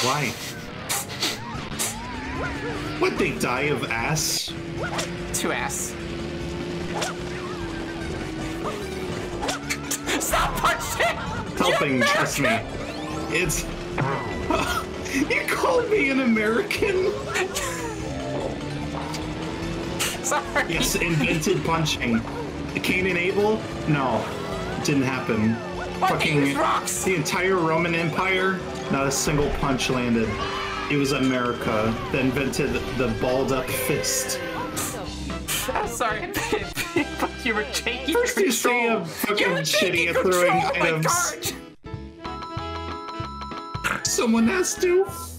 Why? Would they die of ass? To ass. Stop punching! Helping, trust me. It's... You called me an American? Sorry. Yes, invented punching. Cain and Abel? No, didn't happen. Fucking rocks. the entire Roman Empire, not a single punch landed. It was America that invented the balled up fist. I'm sorry, but you were taking First control. you say I'm fucking shitty at throwing items. Someone has to.